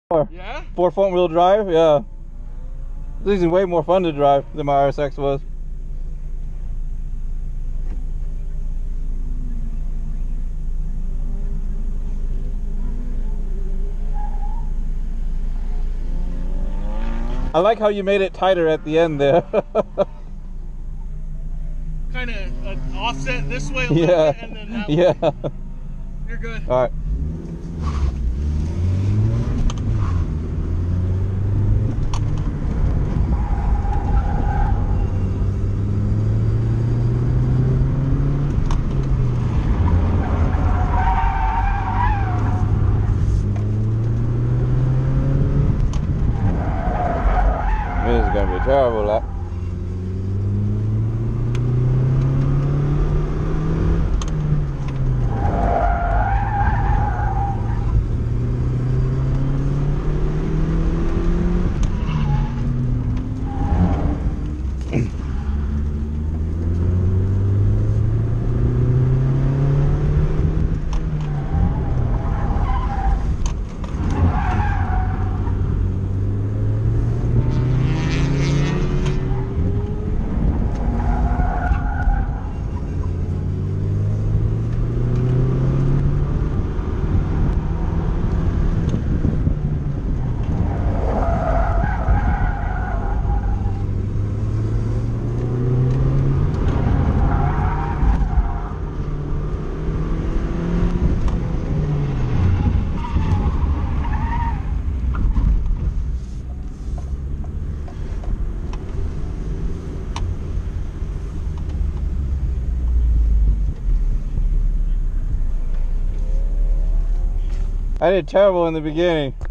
Yeah? For front wheel drive, yeah. This is way more fun to drive than my RSX was. I like how you made it tighter at the end there. Kind of offset this way a little Yeah. bit and then that Yeah. way. You're good. All right. This is gonna be a terrible lap. I did terrible in the beginning.